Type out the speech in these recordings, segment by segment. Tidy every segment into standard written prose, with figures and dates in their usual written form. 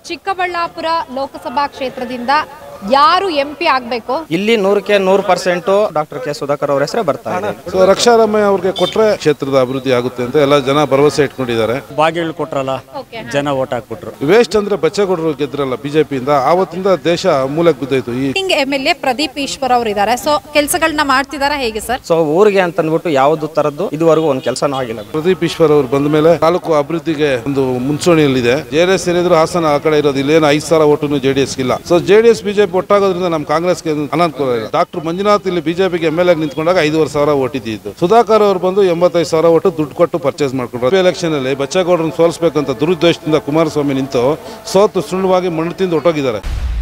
ಚಿಕ್ಕಬಳ್ಳಾಪುರ ಲೋಕಸಭಾ ಕ್ಷೇತ್ರದಿಂದ ಯಾರು ಎಂಪಿ ಆಗಬೇಕು? ಇಲ್ಲಿ 100ಕ್ಕೆ 100% ಡಾಕ್ಟರ್ ಕೆ ಸುಧಾಕರ್ ಅವರ ಹೆಸರೇ ಬರ್ತಾ ಇದೆ. ಸೊ ರಕ್ಷಾರಾಮಯ್ಯ ಅವ್ರಿಗೆ ಕೊಟ್ರೆ ಕ್ಷೇತ್ರದ ಅಭಿವೃದ್ಧಿ ಆಗುತ್ತೆ ಅಂತ ಎಲ್ಲ ಜನ ಭರವಸೆ ಇಟ್ಕೊಂಡಿದ್ದಾರೆ. ಬಾಗಿಲು ಕೊಟ್ರಲ್ಲ, ಜನ ಓಟ್ ಹಾಕ್ಬಿಟ್ರು. ವೇಸ್ಟ್ ಅಂದ್ರೆ ಬಚ್ಚೇಗೌಡರು ಗೆದ್ರಲ್ಲ ಬಿಜೆಪಿಯಿಂದ, ಆವತ್ತಿಂದ ದೇಶ ಮೂಲಕ್ಕೆ ಬಿದ್ದೋಯ್ತು. ಈ MLA ಪ್ರದೀಪ್ ಈಶ್ವರ್ ಅವರು ಇದ್ದಾರೆ. ಸೊ ಕೆಲಸಗಳನ್ನ ಮಾಡ್ತಿದಾರಾ ಹೇಗೆ ಸರ್? ಸೊ ಊರಿಗೆ ಅಂತ ಅಂದ್ಬಿಟ್ಟು ಯಾವ್ದು ತರದ್ದು ಇದುವರೆಗೂ ಒಂದು ಕೆಲಸನೂ ಆಗಿಲ್ಲ. ಪ್ರದೀಪ್ ಈಶ್ವರ್ ಅವರು ಬಂದ ಮೇಲೆ ತಾಲೂಕು ಅಭಿವೃದ್ಧಿಗೆ ಒಂದು ಮುಂಚೂಣಿಯಲ್ಲಿದೆ. ಜೆಡಿಎಸ್ ಏನಿದ್ರು ಹಾಸನ ಆ ಕಡೆ ಇರೋದು, ಇಲ್ಲೇನು 5,000 ಓಟು ಜೆಡಿಎಸ್ ಇಲ್ಲ. ಸೊ ಜೆಡಿಎಸ್ ಬಿಜೆಪಿ ಒಟ್ಟಾಗೋದ್ರಿಂದ ನಮ್ಮ ಕಾಂಗ್ರೆಸ್ಗೆ ಅನಾನುಕೂಲ ಇಲ್ಲ. ಡಾಕ್ಟರ್ ಮಂಜುನಾಥ್ ಇಲ್ಲಿ ಬಿಜೆಪಿಗೆ MLA ನಿಂತ್ಕೊಂಡಾಗ 5,500 ಓಟ್ ಇದ್ದು, ಸುಧಾಕರ್ ಅವರು ಬಂದು 85,000 ಓಟು ದುಡ್ಡು ಕೊಟ್ಟು ಪರ್ಚೇಸ್ ಮಾಡ್ಕೊಂಡ್ರು. ಎಲೆಕ್ಷನ್ ಅಲ್ಲಿ ಬಚ್ಚೇಗೌಡರನ್ನು ಸೋಲಿಸಬೇಕಂತ ದುರುದ್ದೇಶದಿಂದ ಕುಮಾರಸ್ವಾಮಿ ನಿಂತು ಸೋತು ಸುಳ್ಳುವಾಗಿ ಮಣ್ಣು ತಿಂದು ಹೊಟ್ಟೋಗಿದ್ದಾರೆ.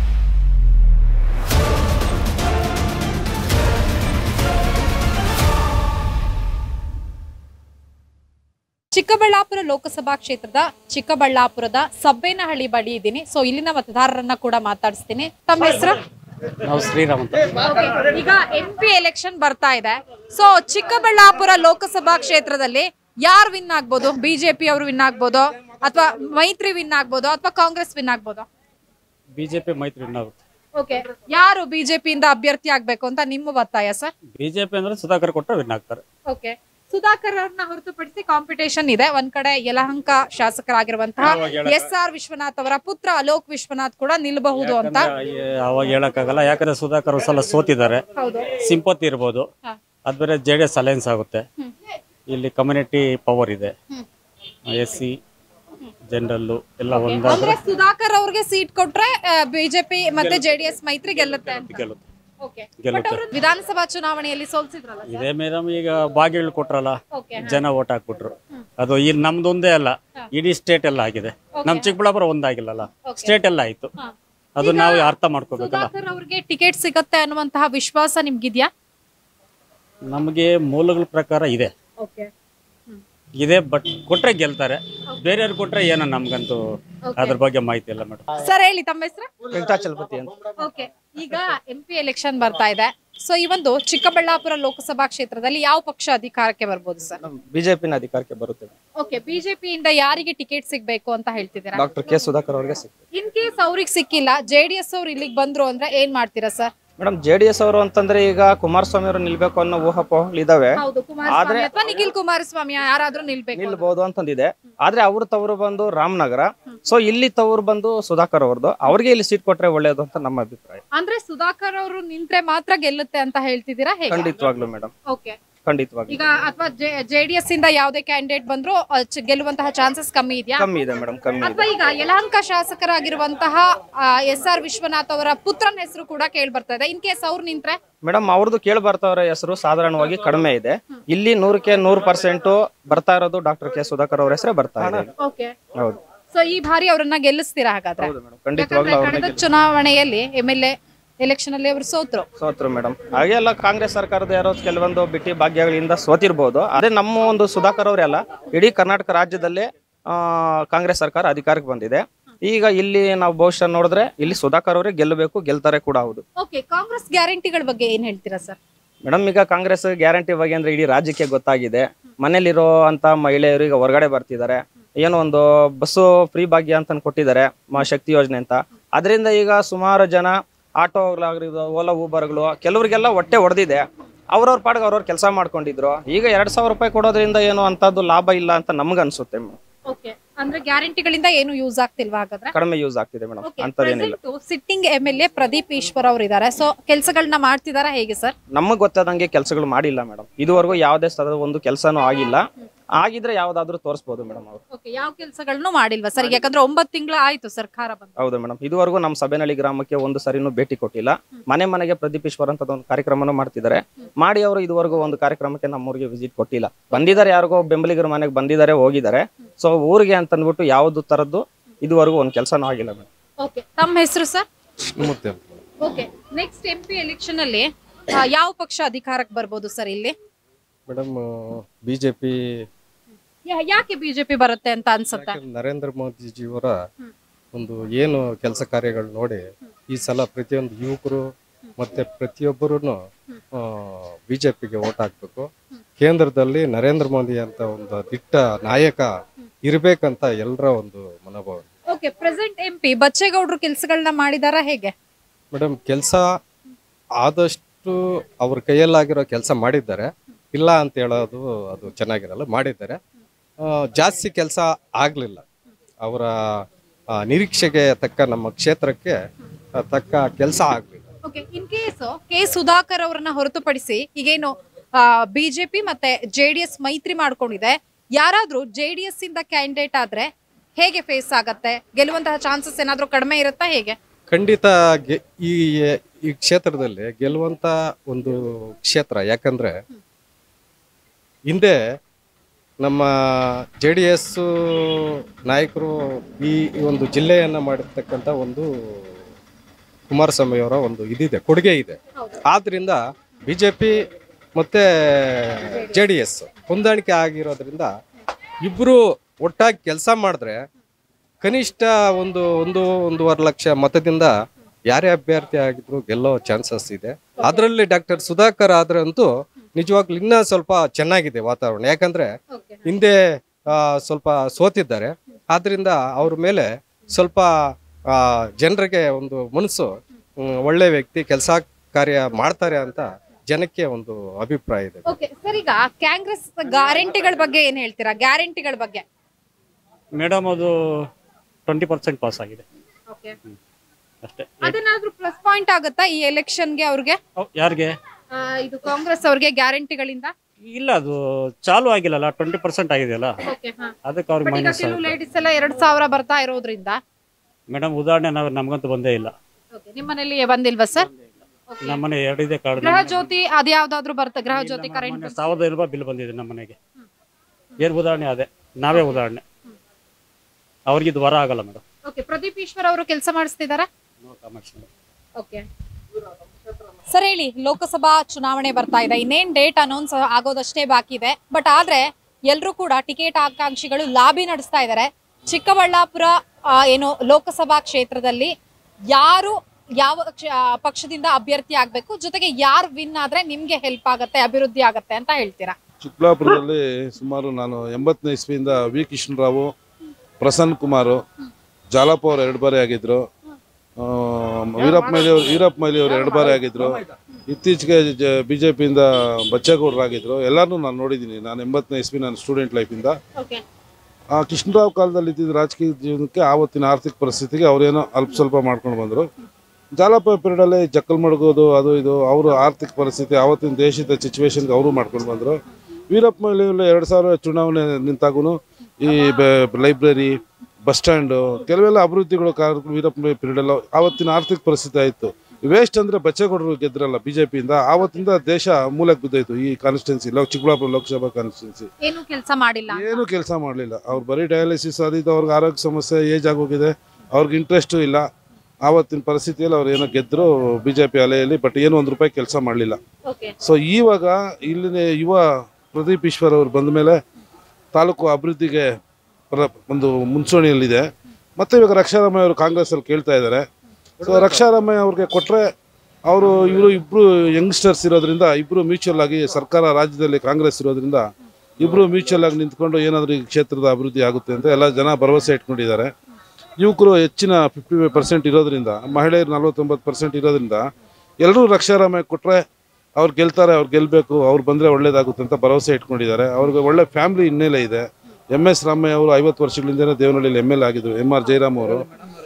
ಚಿಕ್ಕಬಳ್ಳಾಪುರ ಲೋಕಸಭಾ ಕ್ಷೇತ್ರದ ಚಿಕ್ಕಬಳ್ಳಾಪುರದ ಸಬ್ಬೇನಹಳ್ಳಿ ಬಳಿ ಇದ್ದೀನಿ. ಸೊ ಇಲ್ಲಿನ ಮತದಾರರನ್ನ ಕೂಡ ಮಾತಾಡಿಸ್ತೀನಿ. ತಮ್ಮ ಹೆಸರು? ನಾವು ಶ್ರೀರಾಮ್ ಅಂತ. ಈಗ MP ಎಲೆಕ್ಷನ್ ಬರ್ತಾ ಇದೆ. ಸೊ ಚಿಕ್ಕಬಳ್ಳಾಪುರ ಲೋಕಸಭಾ ಕ್ಷೇತ್ರದಲ್ಲಿ ಯಾರು ವಿನ್ ಆಗ್ಬೋದು? ಬಿಜೆಪಿ ಅವರು ವಿನ್ ಆಗ್ಬೋದು, ಅಥವಾ ಮೈತ್ರಿ ವಿನ್ ಆಗ್ಬೋದು, ಅಥವಾ ಕಾಂಗ್ರೆಸ್ ವಿನ್ ಆಗ್ಬೋದು? ಬಿಜೆಪಿ ಮೈತ್ರಿ ವಿನ್ ಆಗುತ್ತೆ. ಓಕೆ, ಯಾರು ಬಿಜೆಪಿಯಿಂದ ಅಭ್ಯರ್ಥಿ ಆಗ್ಬೇಕು ಅಂತ ನಿಮ್ಮ ಒತ್ತಾಯ ಸರ್? ಬಿಜೆಪಿ ಅಂದ್ರೆ ಸುಧಾಕರ್ ಕೊಟ್ಟರೆ ವಿನ್ ಆಗ್ತಾರೆ. ಓಕೆ, ಸುಧಾಕರ್ ಅವ್ರನ್ನ ಹೊರತುಪಡಿಸಿ ಕಾಂಪಿಟೇಷನ್ ಇದೆ. ಒಂದ್ ಕಡೆ ಯಲಹಂಕ ಶಾಸಕರಾಗಿರುವಂತಹ SR ವಿಶ್ವನಾಥ್ ಅವರ ಪುತ್ರ ಅಲೋಕ್ ವಿಶ್ವನಾಥ್ ಕೂಡ ನಿಲ್ಬಹುದು ಅಂತ ಅವಾಗ ಹೇಳಕ್ಕಾಗಲ್ಲ. ಯಾಕಂದ್ರೆ ಸುಧಾಕರ್ ಸಲ ಸೋತಿದ್ದಾರೆ, ಸಿಂಪತಿ ಇರ್ಬೋದು. ಅದ್ ಬೇರೆ JDS ಅಲಯನ್ಸ್ ಆಗುತ್ತೆ. ಇಲ್ಲಿ ಕಮ್ಯುನಿಟಿ ಪವರ್ ಇದೆ, SC ಜನರಲ್ ಎಲ್ಲ ಒಂದಾದ್ರೆ ಸುಧಾಕರ್ ಅವ್ರಿಗೆ ಸೀಟ್ ಕೊಟ್ರೆ ಬಿಜೆಪಿ ಮತ್ತೆ JDS ಮೈತ್ರಿ ಗೆಲ್ಲುತ್ತೆ. ವಿಧಾನಸಭಾ ಚುನಾವಣೆಯಲ್ಲಿ ಸೋಲ್ಸಿದ್ರಲ್ಲ ಇದೇ ಮೇಡಮ್. ಈಗ ಬಾಗಿಲು ಕೊಟ್ರಲ್ಲ, ಜನ ಓಟ್ ಹಾಕ್ಬಿಟ್ರು. ಅದು ಇಲ್ಲಿ ನಮ್ದೊಂದೇ ಅಲ್ಲ, ಇಡೀ ಸ್ಟೇಟ್ ಎಲ್ಲ ಆಗಿದೆ. ನಮ್ ಚಿಕ್ಕಬಳ್ಳಾಪುರ ಒಂದಾಗಿಲ್ಲಲ್ಲ, ಸ್ಟೇಟ್ ಎಲ್ಲ ಆಯ್ತು. ಅದು ನಾವು ಅರ್ಥ ಮಾಡ್ಕೋಬೇಕಲ್ಲ. ಅವ್ರಿಗೆ ಟಿಕೆಟ್ ಸಿಗತ್ತೆ ಅನ್ನುವಂತಹ ವಿಶ್ವಾಸ ನಿಮ್ಗಿದ್ಯಾ? ನಮಗೆ ಮೂಲಗಳ ಪ್ರಕಾರ ಇದೆ, ಬಟ್ ಕೊಟ್ರೆ ಗೆಲ್ತಾರೆ. ಬೇರೆಯವ್ರು ಕೊಟ್ರೆ ಏನೋ ನಮ್ಗಂತೂ ಅದ್ರ ಬಗ್ಗೆ ಮಾಹಿತಿ ಇಲ್ಲ ಮೇಡಮ್. ಸರ್ ಹೇಳಿ, ತಮ್ಮ ಹೆಸರು? ವೆಂಕಟಾಚಲಪತಿ ಅಂತ. ಓಕೆ, ಈಗ MP ಎಲೆಕ್ಷನ್ ಬರ್ತಾ ಇದೆ. ಸೊ ಈ ಒಂದು ಚಿಕ್ಕಬಳ್ಳಾಪುರ ಲೋಕಸಭಾ ಕ್ಷೇತ್ರದಲ್ಲಿ ಯಾವ ಪಕ್ಷ ಅಧಿಕಾರಕ್ಕೆ ಬರ್ಬೋದು ಸರ್? ಬಿಜೆಪಿನ ಅಧಿಕಾರಕ್ಕೆ ಬರುತ್ತೆ. ಓಕೆ, ಬಿಜೆಪಿಯಿಂದ ಯಾರಿಗೆ ಟಿಕೆಟ್ ಸಿಗ್ಬೇಕು ಅಂತ ಹೇಳ್ತಿದ್ದೀರಾ? ಡಾಕ್ಟರ್ ಕೆ ಸುಧಾಕರ್ ಅವರಿಗೆ ಸಿಕ್ಕಿದೆ. ಇನ್ ಕೇಸ್ ಅವ್ರಿಗೆ ಸಿಕ್ಕಿಲ್ಲ, JDS ಅವ್ರು ಇಲ್ಲಿಗೆ ಬಂದ್ರು ಅಂದ್ರೆ ಏನ್ ಮಾಡ್ತೀರಾ ಸರ್? ಮೇಡಮ್, JDS ಅವರು ಅಂತಂದ್ರೆ ಈಗ ಕುಮಾರಸ್ವಾಮಿ ಅವರು ನಿಲ್ಬೇಕು ಅನ್ನೋ ಊಹಾಪೋಹಗಳು ಇದಾವೆ. ಆದ್ರೆ ನಿಖಿಲ್ ಕುಮಾರಸ್ವಾಮಿ ಯಾರಾದ್ರೂ ನಿಲ್ಬಹುದು ಅಂತಂದಿದೆ. ಆದ್ರೆ ಅವ್ರ ತವರು ಬಂದು ರಾಮನಗರ. ಸೊ ಇಲ್ಲಿ ತವರು ಬಂದು ಸುಧಾಕರ್ ಅವ್ರದ್ದು. ಅವ್ರಿಗೆ ಇಲ್ಲಿ ಸೀಟ್ ಕೊಟ್ರೆ ಒಳ್ಳೇದು ಅಂತ ನಮ್ಮ ಅಭಿಪ್ರಾಯ. ಅಂದ್ರೆ ಸುಧಾಕರ್ ಅವರು ನಿಂತ್ರೆ ಮಾತ್ರ ಗೆಲ್ಲುತ್ತೆ ಅಂತ ಹೇಳ್ತಿದ್ದೀರಾ? ಖಂಡಿತವಾಗ್ಲೂ ಮೇಡಮ್, ಖಂಡಿತವಾಗಿ. ಈಗ ಅಥವಾ JDS ಇಂದ ಯಾವುದೇ ಕ್ಯಾಂಡಿಡೇಟ್ ಬಂದ್ರು ಗೆಲ್ಲುವಂತಹ ಚಾನ್ಸಸ್ ಕಮ್ಮಿ ಇದೆಯಾ? ಕಮ್ಮಿ ಇದೆ ಮೇಡಮ್, ಕಮ್ಮಿ. ಅಥವಾ ಈಗ ಯಲಹಂಕ ಶಾಸಕರಾಗಿರುವಂತಹ SR ವಿಶ್ವನಾಥ್ ಅವರ ಪುತ್ರನ ಹೆಸರು ಕೂಡ ಕೇಳಿ ಬರ್ತಾ ಇದೆ. ಇನ್ ಕೇಸ್ ಅವ್ರು ನಿಂತ್ರೆ? ಮೇಡಮ್, ಅವ್ರದ್ದು ಕೇಳಿ ಬರ್ತಾವ್ರ ಹೆಸರು ಸಾಧಾರಣವಾಗಿ ಕಡಿಮೆ ಇದೆ. ಇಲ್ಲಿ 100ಕ್ಕೆ 100% ಬರ್ತಾ ಇರೋದು ಡಾಕ್ಟರ್ ಕೆ ಸುಧಾಕರ್ ಅವರ ಹೆಸರೇ ಬರ್ತಾ ಇದೆ. ಹೌದು. ಸೊ ಈ ಬಾರಿ ಅವ್ರನ್ನ ಗೆಲ್ಲಿಸ್ತೀರಾ ಹಾಗಾದ್ರೆ? ಖಂಡಿತವಾಗ್ಲೂ. ಕಳೆದ ಚುನಾವಣೆಯಲ್ಲಿ MLA ಎಲೆಕ್ಷನ್ ಅಲ್ಲಿ ಅವರು ಸೋತ್ರು ಮೇಡಮ್. ಹಾಗೆ ಎಲ್ಲ ಕಾಂಗ್ರೆಸ್ ಸರ್ಕಾರದ ಯಾರೋ ಕೆಲವೊಂದು ಬಿಟ್ಟಿ ಭಾಗ್ಯಗಳಿಂದ ಸೋತಿರ್ಬೋದು. ಅದೇ ನಮ್ಮ ಒಂದು ಸುಧಾಕರ್ ಅವರೆಲ್ಲ ಇಡೀ ಕರ್ನಾಟಕ ರಾಜ್ಯದಲ್ಲಿ ಕಾಂಗ್ರೆಸ್ ಸರ್ಕಾರ ಅಧಿಕಾರಕ್ಕೆ ಬಂದಿದೆ. ಈಗ ಇಲ್ಲಿ ನಾವು ಬಹುಶಃ ನೋಡಿದ್ರೆ ಇಲ್ಲಿ ಸುಧಾಕರ್ ಅವರೇ ಗೆಲ್ಲಬೇಕು, ಗೆಲ್ತಾರೆ ಕೂಡ. ಹೌದು. ಕಾಂಗ್ರೆಸ್ ಗ್ಯಾರಂಟಿಗಳ ಬಗ್ಗೆ ಏನ್ ಹೇಳ್ತೀರಾ ಸರ್? ಮೇಡಮ್, ಈಗ ಕಾಂಗ್ರೆಸ್ ಗ್ಯಾರಂಟಿ ಬಗ್ಗೆ ಅಂದ್ರೆ ಇಡೀ ರಾಜ್ಯಕ್ಕೆ ಗೊತ್ತಾಗಿದೆ. ಮನೇಲಿರೋ ಅಂತ ಮಹಿಳೆಯರು ಈಗ ಹೊರಗಡೆ ಬರ್ತಿದ್ದಾರೆ. ಏನೋ ಒಂದು ಬಸ್ಸು ಫ್ರೀ ಭಾಗ್ಯ ಅಂತ ಕೊಟ್ಟಿದ್ದಾರೆ, ಶಕ್ತಿ ಯೋಜನೆ ಅಂತ. ಅದರಿಂದ ಈಗ ಸುಮಾರು ಜನ ಆಟೋಗಳಾಗಿರೋ, ಓಲಾ ಊಬರ್ಗಳು ಕೆಲವರಿಗೆಲ್ಲ ಹೊಟ್ಟೆ ಹೊಡೆದಿದೆ. ಅವ್ರವ್ರ ಪಾಡಿಗೆ ಅವ್ರವ್ರ ಕೆಲಸ ಮಾಡ್ಕೊಂಡಿದ್ರು. ಈಗ 2,000 ರೂಪಾಯಿ ಕೊಡೋದ್ರಿಂದ ಏನು ಅಂತದ್ದು ಲಾಭ ಇಲ್ಲ ಅಂತ ನಮ್ಗೆ ಅನ್ಸುತ್ತೆ. ಅಂದ್ರೆ ಗ್ಯಾರಂಟಿಗಳಿಂದ ಏನು ಯೂಸ್ ಆಗ್ತಿಲ್ವಾ ಹಾಗಾದ್ರೆ? ಕಡಿಮೆ ಯೂಸ್ ಆಗ್ತಿದೆ ಮೇಡಮ್, ಅಂತದೇನಿಲ್ಲ. ಸಿಟ್ಟಿಂಗ್ MLA ಪ್ರದೀಪ್ ಈಶ್ವರ್ ಅವರು ಇದ್ದಾರೆ. ಸೊ ಕೆಲಸಗಳನ್ನ ಮಾಡ್ತಿದಾರಾ ಹೇಗೆ ಸರ್? ನಮಗ್ ಗೊತ್ತಾದಂಗೆ ಕೆಲಸಗಳು ಮಾಡಿಲ್ಲ ಮೇಡಮ್. ಇದುವರೆಗೂ ಯಾವುದೇ ಒಂದು ಕೆಲಸನೂ ಆಗಿಲ್ಲ. ಆಗಿದ್ರೆ ಯಾವ್ದಾದ್ರು ತೋರಿಸಬಹುದು ಮೇಡಮ್ ಅವರು. ಯಾವ ಕೆಲಸಗಳನ್ನು ಮಾಡಿಲ್ವಾ ಸರ್? ಯಾಕಂದ್ರೆ 9 ತಿಂಗಳು ಆಯ್ತು ಸರ್ಕಾರ ಬಂದು. ಹೌದು ಮೇಡಮ್, ಇದುವರೆಗೂ ನಮ್ಮ ಸಭೆನಹಳ್ಳಿ ಗ್ರಾಮಕ್ಕೆ ಒಂದು ಸರಿನೂ ಭೇಟಿ ಕೊಟ್ಟಿಲ್ಲ. ಮನೆಗೆ ಪ್ರದೀಪ್ ಈಶ್ವರ್ ಅಂತ ಒಂದು ಕಾರ್ಯಕ್ರಮನ ಮಾಡ್ತಿದ್ದಾರೆ. ಮಾಡಿ ಅವರು ಇದುವರೆಗೂ ಒಂದು ಕಾರ್ಯಕ್ರಮಕ್ಕೆ ನಮ್ಮೂರಿಗೆ ವಿಸಿಟ್ ಕೊಟ್ಟಿಲ್ಲ. ಬಂದಿದ್ದಾರೆ, ಯಾರಿಗೋ ಬೆಂಬಲಿಗರ ಮನೆಗೆ ಬಂದಿದ್ದಾರೆ, ಹೋಗಿದ್ದಾರೆ. ಸೊ ಊರಿಗೆ ಅಂತ ಅಂದ್ಬಿಟ್ಟು ಯಾವ್ದು ತರದ್ದು ಇದುವರೆಗೂ ಒಂದು ಕೆಲಸನೂ ಆಗಿಲ್ಲ ಮೇಡಮ್. ಓಕೆ, ತಮ್ಮ ಹೆಸರು sir? Okay, next MP election ಅಲ್ಲಿ ಯಾವ ಪಕ್ಷ ಅಧಿಕಾರಕ್ಕೆ ಬರ್ಬೋದು ಸರ್ ಇಲ್ಲಿ? Madam, BJP. ಯಾಕೆ ಬಿಜೆಪಿ ಬರುತ್ತೆ ಅಂತ ಅನ್ಸುತ್ತೆ? ನರೇಂದ್ರ ಮೋದಿಜಿಯವರ ಒಂದು ಏನು ಕೆಲಸ ಕಾರ್ಯಗಳು ನೋಡಿ ಈ ಸಲ ಪ್ರತಿಯೊಂದು ಯುವಕರು ಮತ್ತೆ ಪ್ರತಿಯೊಬ್ಬರು ಬಿಜೆಪಿಗೆ ವೋಟ್ ಹಾಕ್ಬೇಕು. ಕೇಂದ್ರದಲ್ಲಿ ನರೇಂದ್ರ ಮೋದಿ ಅಂತ ಒಂದು ದಿಟ್ಟ ನಾಯಕ ಇರಬೇಕಂತ ಎಲ್ಲರ ಒಂದು ಮನೋಭಾವ. ಓಕೆ, ಪ್ರೆಸೆಂಟ್ MP ಬಚ್ಚೇಗೌಡರು ಕೆಲಸಗಳನ್ನ ಮಾಡಿದಾರ ಹೇಗೆ? ಮೇಡಮ್, ಕೆಲಸ ಆದಷ್ಟು ಅವ್ರ ಕೈಯಲ್ಲಾಗಿರೋ ಕೆಲಸ ಮಾಡಿದ್ದಾರೆ, ಇಲ್ಲ ಅಂತ ಹೇಳೋದು ಅದು ಚೆನ್ನಾಗಿರಲ್ಲ. ಮಾಡಿದ್ದಾರೆ, ಜಾಸ್ತಿ ಕೆಲಸ ಆಗಲಿಲ್ಲ. ಅವರ ನಿರೀಕ್ಷೆಗೆ ತಕ್ಕ ನಮ್ಮ ಕ್ಷೇತ್ರಕ್ಕೆ ತಕ್ಕ ಕೆಲಸ ಆಗಲಿಲ್ಲ. Okay, in case K Sudhakar ಅವರನ್ನ ಹೊರತುಪಡಿಸಿ ಈಗೇನು ಬಿಜೆಪಿ ಮತ್ತೆ JDS ಮೈತ್ರಿ ಮಾಡ್ಕೊಂಡಿದೆ, ಯಾರಾದ್ರೂ JDS ಇಂದ ಕ್ಯಾಂಡಿಡೇಟ್ ಆದ್ರೆ ಹೇಗೆ ಫೇಸ್ ಆಗತ್ತೆ? ಗೆಲ್ಲುವಂತಹ ಚಾನ್ಸಸ್ ಏನಾದ್ರೂ ಕಡಿಮೆ ಇರುತ್ತಾ ಹೇಗೆ? ಖಂಡಿತ ಈ ಈ ಕ್ಷೇತ್ರದಲ್ಲಿ ಗೆಲ್ಲುವಂತ ಒಂದು ಕ್ಷೇತ್ರ. ಯಾಕಂದ್ರೆ ಹಿಂದೆ ನಮ್ಮ JDS ನಾಯಕರು ಈ ಒಂದು ಜಿಲ್ಲೆಯನ್ನ ಮಾಡಿರ್ತಕ್ಕಂಥ ಒಂದು ಕುಮಾರಸ್ವಾಮಿ ಅವರ ಒಂದು ಇದಿದೆ, ಕೊಡುಗೆ ಇದೆ. ಆದ್ರಿಂದ ಬಿಜೆಪಿ ಮತ್ತೆ JDS ಹೊಂದಾಣಿಕೆ ಆಗಿರೋದ್ರಿಂದ ಇಬ್ರು ಒಟ್ಟಾಗಿ ಕೆಲಸ ಮಾಡಿದ್ರೆ ಕನಿಷ್ಠ ಒಂದೂವರೆ ಲಕ್ಷ ಮತದಿಂದ ಯಾರೇ ಅಭ್ಯರ್ಥಿ ಆಗಿದ್ರು ಗೆಲ್ಲೋ ಚಾನ್ಸಸ್ ಇದೆ. ಅದರಲ್ಲಿ ಡಾಕ್ಟರ್ ಸುಧಾಕರ್ ಆದ್ರೆ ಅಂತೂ ನಿಜವಾಗ್ಲೂ ಇನ್ನೂ ಸ್ವಲ್ಪ ಚೆನ್ನಾಗಿದೆ ವಾತಾವರಣ. ಯಾಕಂದ್ರೆ ಹಿಂದೆ ಸ್ವಲ್ಪ ಸೋತಿದ್ದಾರೆ, ಆದ್ರಿಂದ ಅವ್ರ ಮೇಲೆ ಸ್ವಲ್ಪ ಜನರಿಗೆ ಒಂದು ಮನಸ್ಸು, ಒಳ್ಳೆ ವ್ಯಕ್ತಿ, ಕೆಲಸ ಕಾರ್ಯ ಮಾಡ್ತಾರೆ ಅಂತ ಜನಕ್ಕೆ ಒಂದು ಅಭಿಪ್ರಾಯ ಇದೆ. ಓಕೆ ಸರ್, ಈಗ ಕಾಂಗ್ರೆಸ್ ಗ್ಯಾರಂಟಿಗಳ ಬಗ್ಗೆ ಏನ್ ಹೇಳ್ತೀರಾ? ಗ್ಯಾರಂಟಿಗಳ ಬಗ್ಗೆ ಮೇಡಮ್ ಅದು 20% ಪಾಸ್ ಆಗಿದೆ ಅಷ್ಟೇ. ಅದೇನಾದ್ರೂ ಪ್ಲಸ್ ಪಾಯಿಂಟ್ ಆಗುತ್ತಾ ಈ ಎಲೆಕ್ಷನ್ಗೆ ಅವ್ರಿಗೆ? ಯಾರಿಗೆ? ಇದು ಕಾಂಗ್ರೆಸ್ ಅವ್ರಿಗೆ ಗ್ಯಾರಂಟಿಗಳಿಂದ? ಇಲ್ಲ, ಅದು ಚಾಲು ಆಗಿಲ್ಲಲ್ಲ, 20% ಆಗಿದೆಯಲ್ಲ, ಅದಕ್ಕೆ ಅವ್ರಿಗೆ ಮೈನಸ್. ಲೇಡೀಸ್ ಎಲ್ಲ 2000 ಬರ್ತಾ ಇರೋದ್ರಿಂದ ಮೇಡಮ್ ಉದಾಹರಣೆ ನಮ್ಗಂತೂ ಬಂದೇ ಇಲ್ಲ. ನಿಮ್ಮ ಮನೇಲಿ ಬಂದಿಲ್ವಾ ಸರ್? ನಮ್ಮನೆ 2 ಇದೆ ಕಾರ್ಡ್. ಗೃಹ ಜ್ಯೋತಿ ಅದ್ಯಾವ್ದಾದ್ರು ಬರುತ್ತೆ? ಗೃಹ ಜ್ಯೋತಿ ಕರೆಂಟ್ 1000 ರೂಪಾಯಿ ಬಿಲ್ ಬಂದಿದೆ ನಮ್ಮ ಮನೆಗೆ. ಏನ್ ಉದಾಹರಣೆ? ಅದೇ ನಾವೇ ಉದಾಹರಣೆ. ಅವ್ರಿಗೆ ಇದು ವರ ಆಗಲ್ಲ ಮೇಡಮ್. ಓಕೆ, ಪ್ರದೀಪ್ ಈಶ್ವರ್ ಅವರು ಕೆಲಸ ಮಾಡಿಸ್ತಿದಾರಾ? ಓಕೆ ಸರ್, ಹೇಳಿ, ಲೋಕಸಭಾ ಚುನಾವಣೆ ಬರ್ತಾ ಇದೆ, ಇನ್ನೇನ್ ಡೇಟ್ ಅನೌನ್ಸ್ ಆಗೋದಷ್ಟೇ ಬಾಕಿ ಇದೆ. ಬಟ್ ಆದ್ರೆ ಎಲ್ರು ಕೂಡ ಟಿಕೆಟ್ ಆಕಾಂಕ್ಷಿಗಳು ಲಾಬಿ ನಡೆಸ್ತಾ ಇದ್ದಾರೆ. ಚಿಕ್ಕಬಳ್ಳಾಪುರ ಏನು ಲೋಕಸಭಾ ಕ್ಷೇತ್ರದಲ್ಲಿ ಯಾರು ಯಾವ ಪಕ್ಷದಿಂದ ಅಭ್ಯರ್ಥಿ ಆಗ್ಬೇಕು, ಜೊತೆಗೆ ಯಾರು ವಿನ್ ಆದ್ರೆ ನಿಮ್ಗೆ ಹೆಲ್ಪ್ ಆಗತ್ತೆ, ಅಭಿವೃದ್ಧಿ ಆಗತ್ತೆ ಅಂತ ಹೇಳ್ತೀರಾ? ಚಿಕ್ಕಬಳ್ಳಾಪುರದಲ್ಲಿ ಸುಮಾರು ನಾನು 80ನೇ ಇಸ್ವಿಯಿಂದ ವಿ ಕೃಷ್ಣರಾವು, ಪ್ರಸನ್ನ ಕುಮಾರ್, ಜಾಲಪ್ಪ ಅವರು 2 ಬಾರಿ ಆಗಿದ್ರು, ವೀರಪ್ಪ ಮೊಯ್ಲಿ ಅವರು 2 ಬಾರಿ ಆಗಿದ್ರು, ಇತ್ತೀಚೆಗೆ ಬಿಜೆಪಿಯಿಂದ ಬಚ್ಚೇಗೌಡರು ಆಗಿದ್ರು. ಎಲ್ಲಾನು ನಾನು ನೋಡಿದ್ದೀನಿ. ನಾನು 80ನೇ ಇಸ್ವಿ ನನ್ನ ಸ್ಟೂಡೆಂಟ್ ಲೈಫಿಂದ. ಕೃಷ್ಣರಾವ್ ಕಾಲದಲ್ಲಿ ಇದ್ದಿದ್ದ ರಾಜಕೀಯ ಜೀವನಕ್ಕೆ ಆವತ್ತಿನ ಆರ್ಥಿಕ ಪರಿಸ್ಥಿತಿಗೆ ಅವರೇನೋ ಅಲ್ಪ ಸ್ವಲ್ಪ ಮಾಡ್ಕೊಂಡು ಬಂದರು. ಜಾಲಪ್ಪ ಪೀರಿಯಡಲ್ಲಿ ಜಕ್ಕಲ್ ಮಡಗೋದು ಅದು ಇದು ಅವರು ಆರ್ಥಿಕ ಪರಿಸ್ಥಿತಿ ಆವತ್ತಿನ ದೇಶದ ಸಿಚುವೇಶನ್ಗೆ ಅವರು ಮಾಡ್ಕೊಂಡು ಬಂದರು. ವೀರಪ್ಪ ಮೊಯ್ಲಿ 2000 ಚುನಾವಣೆ ನಿಂತಾಗೂ ಈ ಲೈಬ್ರರಿ, ಬಸ್ ಸ್ಟ್ಯಾಂಡು, ಕೆಲವೆಲ್ಲ ಅಭಿವೃದ್ಧಿಗಳು ವೀರಪ್ಪ ಮೊಯ್ಲಿ ಪೀರಿಯಡಲ್ಲಿ ಆವತ್ತಿನ ಆರ್ಥಿಕ ಪರಿಸ್ಥಿತಿ ಆಯಿತು. ವೇಸ್ಟ್ ಅಂದರೆ ಬಚ್ಚೇಗೌಡರು ಗೆದ್ರಲ್ಲ ಬಿಜೆಪಿಯಿಂದ, ಆವತ್ತಿಂದ ದೇಶ ಮೂಲಕ್ಕೆ ಬಿದ್ದಾಯಿತು. ಈ ಕಾನ್ಸ್ಟಿಟ್ಯೂನ್ಸಿ ಚಿಕ್ಕಬಳ್ಳಾಪುರ ಲೋಕಸಭಾ ಕಾನ್ಸ್ಟಿಟ್ಯೂನ್ಸಿ ಏನು ಕೆಲಸ ಮಾಡಲಿಲ್ಲ. ಅವ್ರು ಬರೀ ಡಯಾಲಿಸಿಸ್ ಅದಿದ್ದು, ಅವ್ರಿಗೆ ಆರೋಗ್ಯ ಸಮಸ್ಯೆ, ಏಜ್ ಆಗೋಗಿದೆ, ಅವ್ರಿಗೆ ಇಂಟ್ರೆಸ್ಟು ಇಲ್ಲ. ಆವತ್ತಿನ ಪರಿಸ್ಥಿತಿಯಲ್ಲಿ ಅವ್ರು ಏನೋ ಗೆದ್ದರು ಬಿಜೆಪಿ ಅಲೆಯಲ್ಲಿ, ಬಟ್ ಏನು 1 ರೂಪಾಯಿ ಕೆಲಸ ಮಾಡಲಿಲ್ಲ. ಸೊ ಇವಾಗ ಇಲ್ಲಿನ ಯುವ ಪ್ರದೀಪ್ ಈಶ್ವರ್ ಅವರು ಬಂದ ಮೇಲೆ ತಾಲೂಕು ಅಭಿವೃದ್ಧಿಗೆ ಒಂದು ಮುಂಚೂಣಿಯಲ್ಲಿದೆ. ಮತ್ತು ಇವಾಗ ರಕ್ಷಾರಾಮಯ್ಯ ಅವರು ಕಾಂಗ್ರೆಸ್ಸಲ್ಲಿ ಕೇಳ್ತಾ ಇದ್ದಾರೆ. ಸೊ ರಕ್ಷಾರಾಮಯ್ಯ ಅವ್ರಿಗೆ ಕೊಟ್ಟರೆ ಇವರು ಇಬ್ಬರು ಯಂಗ್ಸ್ಟರ್ಸ್ ಇರೋದ್ರಿಂದ, ಇಬ್ಬರು ಮ್ಯೂಚುವಲ್ ಆಗಿ ಸರ್ಕಾರ ರಾಜ್ಯದಲ್ಲಿ ಕಾಂಗ್ರೆಸ್ ಇರೋದ್ರಿಂದ ಇಬ್ಬರು ಮ್ಯೂಚುವಲ್ ಆಗಿ ನಿಂತ್ಕೊಂಡು ಏನಾದರೂ ಈ ಕ್ಷೇತ್ರದ ಅಭಿವೃದ್ಧಿ ಆಗುತ್ತೆ ಅಂತ ಎಲ್ಲ ಜನ ಭರವಸೆ ಇಟ್ಕೊಂಡಿದ್ದಾರೆ. ಯುವಕರು ಹೆಚ್ಚಿನ 55% ಇರೋದ್ರಿಂದ, ಮಹಿಳೆಯರು 49% ಇರೋದ್ರಿಂದ ಎಲ್ಲರೂ ರಕ್ಷಾರಾಮಯ್ಯ ಕೊಟ್ಟರೆ ಅವ್ರು ಗೆಲ್ತಾರೆ, ಅವ್ರು ಗೆಲ್ಲಬೇಕು, ಅವ್ರು ಬಂದರೆ ಒಳ್ಳೇದಾಗುತ್ತೆ ಅಂತ ಭರವಸೆ ಇಟ್ಕೊಂಡಿದ್ದಾರೆ. ಅವ್ರಿಗೆ ಒಳ್ಳೆ ಫ್ಯಾಮಿಲಿ ಹಿನ್ನೆಲೆ ಇದೆ. MS ರಾಮಯ್ಯ ಅವರು 50 ವರ್ಷಗಳಿಂದನೇ ದೇವನಹಳ್ಳಿಯಲ್ಲಿ ML ಆಗಿದ್ರು. MR ಜಯರಾಮ್ ಅವರು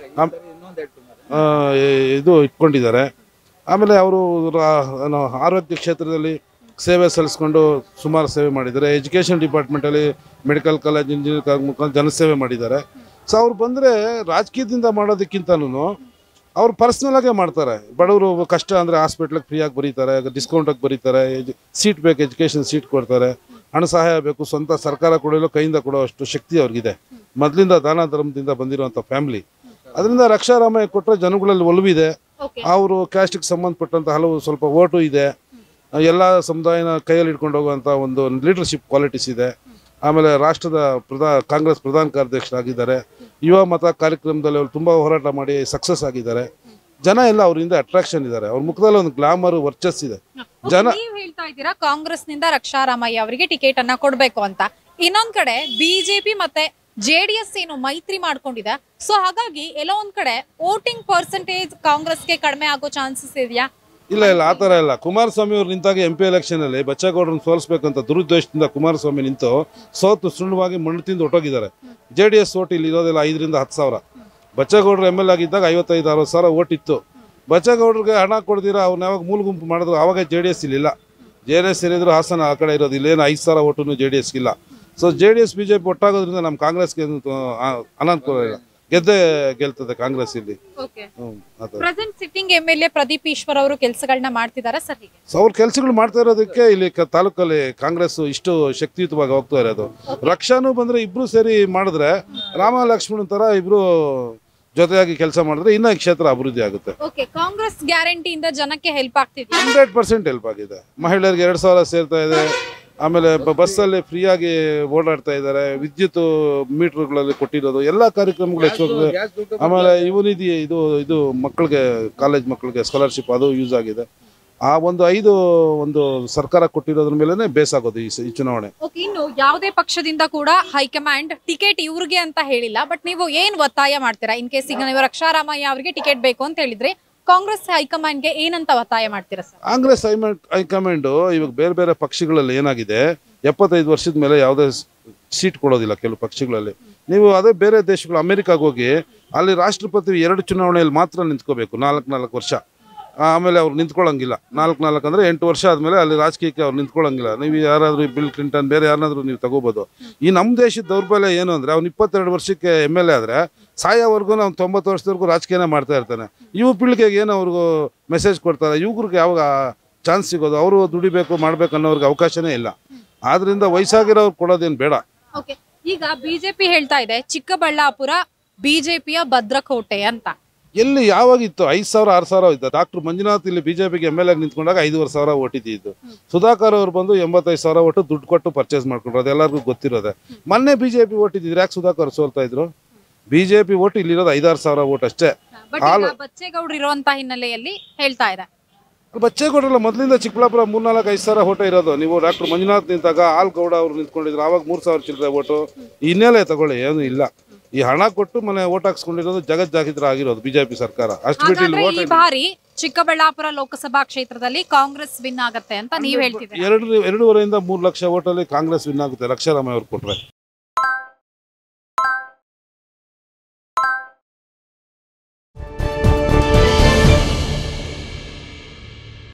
ಇದು ಇಟ್ಕೊಂಡಿದ್ದಾರೆ. ಆಮೇಲೆ ಅವರು ಆರೋಗ್ಯ ಕ್ಷೇತ್ರದಲ್ಲಿ ಸೇವೆ ಸಲ್ಲಿಸ್ಕೊಂಡು ಸುಮಾರು ಸೇವೆ ಮಾಡಿದ್ದಾರೆ. ಎಜುಕೇಷನ್ ಡಿಪಾರ್ಟ್ಮೆಂಟಲ್ಲಿ ಮೆಡಿಕಲ್ ಕಾಲೇಜ್, ಇಂಜಿನಿಯರಿಂಗ್ ಕಾಲೇಜ್ ಮುಖಾಂತರ ಜನಸೇವೆ ಮಾಡಿದ್ದಾರೆ. ಸೊ ಅವ್ರು ಬಂದರೆ ರಾಜಕೀಯದಿಂದ ಮಾಡೋದಕ್ಕಿಂತನೂ ಅವ್ರು ಪರ್ಸ್ನಲಾಗೇ ಮಾಡ್ತಾರೆ. ಬಡವರು ಕಷ್ಟ ಅಂದರೆ ಹಾಸ್ಪಿಟ್ಲಿಗೆ ಫ್ರೀಯಾಗಿ ಬರೀತಾರೆ, ಡಿಸ್ಕೌಂಟಾಗಿ ಬರೀತಾರೆ, ಸೀಟ್ ಬೇಕು ಎಜುಕೇಷನ್ ಸೀಟ್ ಕೊಡ್ತಾರೆ, ಹಣ ಸಹಾಯ ಬೇಕು, ಸ್ವಂತ ಸರ್ಕಾರ ಕೊಡಲು ಕೈಯಿಂದ ಕೊಡೋ ಅಷ್ಟು ಶಕ್ತಿ ಅವ್ರಿಗಿದೆ. ಮೊದಲಿಂದ ದಾನ ಧರ್ಮದಿಂದ ಬಂದಿರುವಂಥ ಫ್ಯಾಮಿಲಿ. ಅದರಿಂದ ರಕ್ಷಾರಾಮಯ್ಯ ಕೊಟ್ಟರೆ ಜನಗಳಲ್ಲಿ ಒಲವಿದೆ. ಅವರು ಕ್ಯಾಸ್ಟಿಗೆ ಸಂಬಂಧಪಟ್ಟಂಥ ಹಲವು ಸ್ವಲ್ಪ ಓಟು ಇದೆ. ಎಲ್ಲ ಸಮುದಾಯನ ಕೈಯಲ್ಲಿ ಇಟ್ಕೊಂಡು ಹೋಗುವಂಥ ಒಂದು ಲೀಡರ್ಶಿಪ್ ಕ್ವಾಲಿಟೀಸ್ ಇದೆ. ಆಮೇಲೆ ರಾಷ್ಟ್ರದ ಕಾಂಗ್ರೆಸ್ ಪ್ರಧಾನ ಕಾರ್ಯದರ್ಶರಾಗಿದ್ದಾರೆ. ಯುವ ಮತ ಕಾರ್ಯಕ್ರಮದಲ್ಲಿ ಅವರು ತುಂಬ ಹೋರಾಟ ಮಾಡಿ ಸಕ್ಸಸ್ ಆಗಿದ್ದಾರೆ. ಜನ ಎಲ್ಲ ಅವರಿಂದ ಅಟ್ರಾಕ್ಷನ್ ಇದ್ದಾರೆ. ಅವ್ರ ಮುಖದಲ್ಲಿ ಒಂದು ಗ್ಲಾಮರ್ ವರ್ಚಸ್ ಇದೆ. ನೀವು ಹೇಳ್ತಾ ಇದ್ದೀರಾ ಕಾಂಗ್ರೆಸ್ ನಿಂದ ರಕ್ಷಾರಾಮಯ್ಯ ಅವರಿಗೆ ಟಿಕೆಟ್ ಅನ್ನ ಕೊಡ್ಬೇಕು ಅಂತ. ಇನ್ನೊಂದ್ ಕಡೆ ಬಿಜೆಪಿ ಮತ್ತೆ JDS ಏನು ಮೈತ್ರಿ ಮಾಡ್ಕೊಂಡಿದೆ. ಸೊ ಹಾಗಾಗಿ ಎಲ್ಲೋ ಒಂದ್ ಕಡೆ ವೋಟಿಂಗ್ ಪರ್ಸೆಂಟೇಜ್ ಕಾಂಗ್ರೆಸ್ಗೆ ಕಡಿಮೆ ಆಗೋ ಚಾನ್ಸಸ್ ಇದೆಯಾ? ಇಲ್ಲ ಆ ಥರ ಇಲ್ಲ. ಕುಮಾರಸ್ವಾಮಿ ಅವ್ರು ನಿಂತಾಗ MP ಎಲೆಕ್ಷನ್ ಅಲ್ಲಿ ಬಚ್ಚೇಗೌಡರನ್ನ ಸೋಲಿಸ್ಬೇಕಂತ ದುರುದ್ದೇಶದಿಂದ ಕುಮಾರಸ್ವಾಮಿ ನಿಂತು ಸೋತು ಸುಣ್ಣವಾಗಿ ಮಣ್ಣು ತಿಂದು ಹೊಟ್ಟೋಗಿದ್ದಾರೆ. JDS ಓಟ್ ಇಲ್ಲಿ ಇರೋದಿಲ್ಲ 5 ರಿಂದ 10 ಸಾವಿರ. ಬಚ್ಚೇಗೌಡರು MLA ಆಗಿದ್ದಾಗ 55-60 ಸಾವಿರ ಓಟ್ ಇತ್ತು. ಬಚ್ಚೇಗೌಡರಿಗೆ ಹಣ ಕೊಡ್ದಿರಾ ಅವ್ರನ್ನ ಯಾವಾಗ ಮೂಲ ಗುಂಪು ಮಾಡಿದ್ರು ಆವಾಗ JDS ಇಲ್ಲಿಲ್ಲ. JDS ಏನಿದ್ರು ಹಾಸನ ಆ ಕಡೆ ಇರೋದು, ಇಲ್ಲೇನು 5 ಸಾವಿರ ಓಟು JDS ಇಲ್ಲ. ಸೊ JDS BJP ಒಟ್ಟಾಗೋದ್ರಿಂದ ನಮ್ಮ ಕಾಂಗ್ರೆಸ್ಗೆ ಅನಾನುಕೂಲ ಇಲ್ಲ. ಗೆಲ್ತದೆ ಕಾಂಗ್ರೆಸ್ ಇಲ್ಲಿ. Present sitting MLA Pradeep Eshwar ಅವರು ಕೆಲಸಗಳನ್ನ ಮಾಡ್ತಿದ್ದಾರೆ ಸರ್. ಹೀಗೆ ಅವ್ರ ಕೆಲಸಗಳು ಮಾಡ್ತಾ ಇರೋದಕ್ಕೆ ಇಲ್ಲಿ ತಾಲೂಕಲ್ಲಿ ಕಾಂಗ್ರೆಸ್ ಇಷ್ಟು ಶಕ್ತಿಯುತವಾಗಿ ಹೋಗ್ತಾ ಇರೋದು. ರಕ್ಷಾನು ಬಂದ್ರೆ ಇಬ್ರು ಸೇರಿ ಮಾಡಿದ್ರೆ, ರಾಮ ಲಕ್ಷ್ಮಣ್ ತರ ಇಬ್ರು ಜೊತೆಯಾಗಿ ಕೆಲಸ ಮಾಡಿದ್ರೆ ಇನ್ನ ಕ್ಷೇತ್ರ ಅಭಿವೃದ್ಧಿ ಆಗುತ್ತೆ. ಕಾಂಗ್ರೆಸ್ ಗ್ಯಾರಂಟಿಯಿಂದ ಜನಕ್ಕೆ ಹೆಲ್ಪ್ ಆಗ್ತಿದೆ. 100% ಹೆಲ್ಪ್ ಆಗಿದೆ. ಮಹಿಳೆಯರಿಗೆ 2,000 ಸೇರ್ತಾ ಇದೆ. ಆಮೇಲೆ ಬಸ್ಸಲ್ಲಿ ಫ್ರೀಯಾಗಿ ಓಡಾಡ್ತಾ ಇದ್ದಾರೆ. ವಿದ್ಯುತ್ ಮೀಟರ್ಗಳಲ್ಲಿ ಕೊಟ್ಟಿರೋದು ಎಲ್ಲ ಕಾರ್ಯಕ್ರಮಗಳು ಹೆಚ್ಚು. ಆಮೇಲೆ ಯುವನಿಧಿ ಇದು ಮಕ್ಕಳಿಗೆ, ಕಾಲೇಜ್ ಮಕ್ಕಳಿಗೆ ಸ್ಕಾಲರ್ಶಿಪ್ ಅದು ಯೂಸ್ ಆಗಿದೆ. ಆ ಒಂದು ಸರ್ಕಾರ ಕೊಟ್ಟಿರೋದ್ರ ಮೇಲೆ ಬೇಸ್ ಆಗೋದು ಈ ಚುನಾವಣೆ. ಇನ್ನು ಯಾವುದೇ ಪಕ್ಷದಿಂದ ಕೂಡ ಹೈಕಮಾಂಡ್ ಟಿಕೆಟ್ ಇವ್ರಿಗೆ ಅಂತ ಹೇಳಿಲ್ಲ. ಬಟ್ ನೀವು ಏನ್ ಒತ್ತಾಯ ಮಾಡ್ತೀರಾ? ಇನ್ ಕೇಸ್ ಈಗ ನೀವು ರಕ್ಷಾರಾಮಯ್ಯ ಅವರಿಗೆ ಟಿಕೆಟ್ ಬೇಕು ಅಂತ ಹೇಳಿದ್ರೆ ಕಾಂಗ್ರೆಸ್ ಹೈಕಮಾಂಡ್ಗೆ ಏನಂತ ಒತ್ತಾಯ ಮಾಡ್ತೀರಾ ಸರ್? ಕಾಂಗ್ರೆಸ್ ಹೈಕಮಾಂಡ್ ಇವಾಗ ಬೇರೆ ಬೇರೆ ಪಕ್ಷಗಳಲ್ಲಿ ಏನಾಗಿದೆ, 75 ವರ್ಷದ ಮೇಲೆ ಯಾವುದೇ ಸೀಟ್ ಕೊಡೋದಿಲ್ಲ ಕೆಲವು ಪಕ್ಷಗಳಲ್ಲಿ. ನೀವು ಅದೇ ಬೇರೆ ದೇಶಗಳು, ಅಮೆರಿಕಾಗ ಹೋಗಿ ಅಲ್ಲಿ ರಾಷ್ಟ್ರಪತಿ 2 ಚುನಾವಣೆಯಲ್ಲಿ ಮಾತ್ರ ನಿಂತ್ಕೋಬೇಕು 4 ವರ್ಷ. ಆಮೇಲೆ ಅವ್ರು ನಿಂತ್ಕೊಳ್ಳಂಗಿಲ್ಲ. 4 ಅಂದರೆ 8 ವರ್ಷ ಆದಮೇಲೆ ಅಲ್ಲಿ ರಾಜಕೀಯಕ್ಕೆ ಅವ್ರು ನಿಂತ್ಕೊಳ್ಳಂಗಿಲ್ಲ. ನೀವು ಯಾರಾದರೂ ಬಿಲ್ ಕ್ಲಿಂಟನ್ ಬೇರೆ ಯಾರನ್ನಾದ್ರೂ ನೀವು ತಗೋಬೋದು. ಈ ನಮ್ಮ ದೇಶದ ದೌರ್ಬಲ್ಯ ಏನು ಅಂದರೆ, ಅವ್ನು 22 ವರ್ಷಕ್ಕೆ MLA ಆದರೆ ಸಾಯೋವರೆಗೂ ಅವ್ನು 90 ವರ್ಷದವರೆಗೂ ರಾಜಕೀಯನ ಮಾಡ್ತಾ ಇರ್ತಾನೆ. ಯುವ ಪೀಳಿಗೆಗೆ ಏನು ಅವ್ರಿಗೂ ಮೆಸೇಜ್ ಕೊಡ್ತಾರೆ? ಯುವಕರಿಗೆ ಯಾವಾಗ ಚಾನ್ಸ್ ಸಿಗೋದು? ಅವರು ದುಡಿಬೇಕು ಮಾಡಬೇಕು ಅನ್ನೋರ್ಗೆ ಅವಕಾಶನೇ ಇಲ್ಲ. ಆದ್ರಿಂದ ವಯಸ್ಸಾಗಿರೋರು ಕೊಡೋದೇನು ಬೇಡ. ಈಗ BJP ಹೇಳ್ತಾ ಇದೆ ಚಿಕ್ಕಬಳ್ಳಾಪುರ BJPಯ ಭದ್ರಕೋಟೆ ಅಂತ. ಎಲ್ಲಿ ಯಾವಾಗಿತ್ತು? 5,000 6,000 ಇತ್ತು. ಡಾಕ್ಟರ್ ಮಂಜುನಾಥ್ ಇಲ್ಲಿ BJPಗೆ MLA ನಿಂತ್ಕೊಂಡಾಗ 5,500 ಓಟ್ ಇದ್ದು. ಸುಧಾಕರ್ ಅವ್ರು ಬಂದು 85,000 ಓಟು ದುಡ್ಡು ಕೊಟ್ಟು ಪರ್ಚೇಸ್ ಮಾಡ್ಕೊಂಡ್ರು. ಅದೆಲ್ಲರಿಗೂ ಗೊತ್ತಿರೋದೆ. ಮೊನ್ನೆ BJP ಓಟ್ ಇದ್ದಿದ್ರೆ ಯಾಕೆ ಸುಧಾಕರ್ ಸೋಲ್ತಾ ಇದ್ರು? BJP ಓಟ್ ಇಲ್ಲಿರೋದು 5-6 ಸಾವಿರ ಓಟ್ ಅಷ್ಟೇ. ಬಚ್ಚೇಗೌಡರು ಇರುವಂತಹ ಹಿನ್ನೆಲೆಯಲ್ಲಿ ಹೇಳ್ತಾ ಇದೆ. ಬಚ್ಚೇಗೌಡರಲ್ಲ ಮೊದಲಿಂದ ಚಿಕ್ಕಬಳ್ಳಾಪುರ 3-4-5 ಸಾವಿರ ಓಟ ಇರೋದು. ನೀವು ಡಾಕ್ಟರ್ ಮಂಜುನಾಥ್ ನಿಂತಾಗ ಆಲ್ಗೌಡ ಅವ್ರು ನಿಂತ್ಕೊಂಡಿದ್ರು, ಆವಾಗ 3,000 ಚಿಲ್ಲರೆ ಓಟು. ಹಿನ್ನೆಲೆ ತಗೊಳ್ಳಿ, ಏನು ಇಲ್ಲ. ಈ ಹಣ ಕೊಟ್ಟು ಮನೆ ಓಟ್ ಹಾಕ್ಸ್ಕೊಂಡಿರೋದು ಜಗಜ್ಜಾಹಿರ ಆಗಿರೋದು BJP ಸರ್ಕಾರ. ಅಷ್ಟು ಬಿಟ್ಟು ಈ ಬಾರಿ ಚಿಕ್ಕಬಳ್ಳಾಪುರ ಲೋಕಸಭಾ ಕ್ಷೇತ್ರದಲ್ಲಿ ಕಾಂಗ್ರೆಸ್ ವಿನ್ ಆಗುತ್ತೆ ಅಂತ ನೀವ್ ಹೇಳ್ತಿದ್ದೀರಾ? 2.5 ರಿಂದ 3 ಲಕ್ಷ ಓಟಲ್ಲಿ ಕಾಂಗ್ರೆಸ್ ವಿನ್ ಆಗುತ್ತೆ ರಕ್ಷಾರಾಮಯ್ಯ ಅವ್ರು ಕೊಟ್ರೆ.